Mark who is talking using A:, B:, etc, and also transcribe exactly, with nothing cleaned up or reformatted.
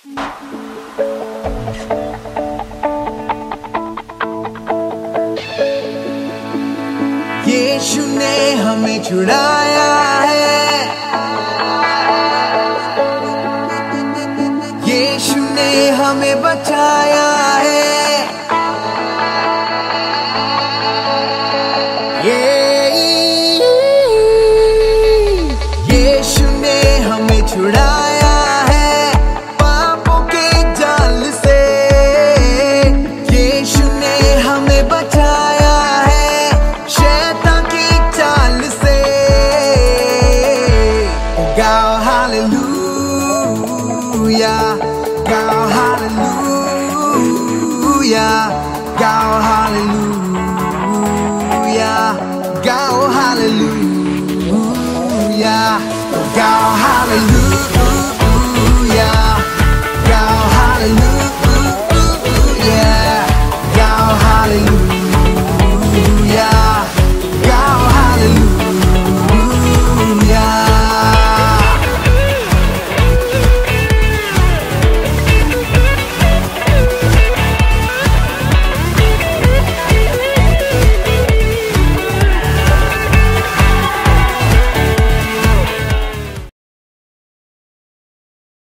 A: यीशु ने हमें छुड़ाया है, यीशु ने हमें बचाया है। ये यीशु ने हमें छुड़ाया है पापों के जाल से, यीशु ने हमें बचाया है शैतान की चाल से। गाओ हालेलुया, गाओ हालेलुया, गाओ हालेलुया।